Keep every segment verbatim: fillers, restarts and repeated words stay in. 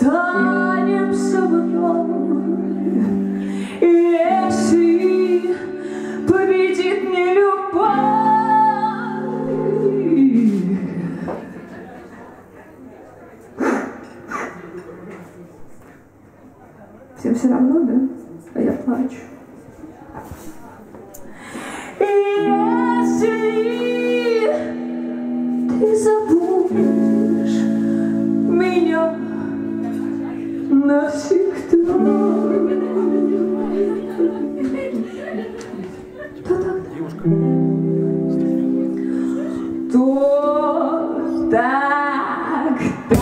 останемся вновь, если победит не любовь. Всем все равно, да? А я плачу. Если ты забудешь меня навсегда, то тогда, то тогда.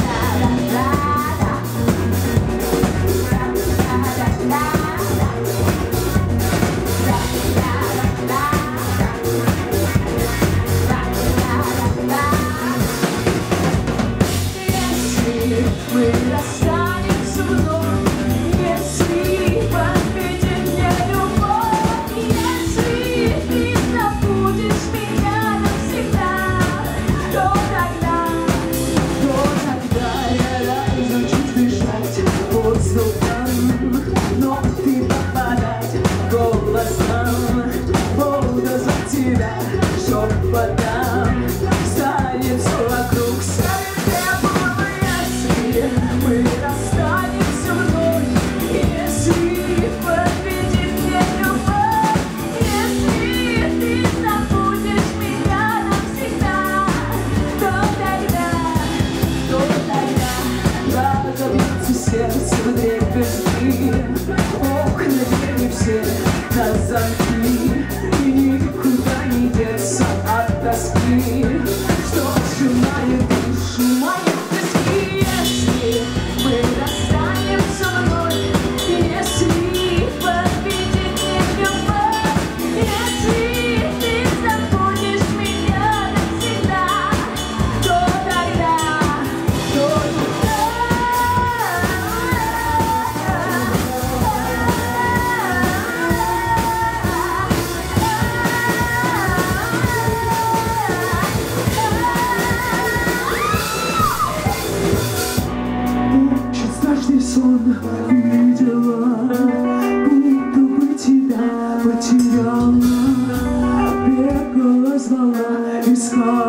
Мы расстанемся вновь, если победит не любовь, если ты забудешь меня навсегда, то тогда, то тогда я разучусь дышать воздухом, но ты попадать голосом, буду за тебя шепотом, станет все вокруг. Мы расстанемся вновь, если победит не любовь, если ты забудешь меня навсегда, то тогда, то тогда разобьется сердце вдребезги, окна двери все на замки, и никуда не деться от тоски, что сжимает душу мою. Мы расстанемся вновь, если победит не любовь, если ты забудешь меня навсегда, то тогда, то тогда. Сон видела, будто бы тебя потеряла, бегала, звала, искала.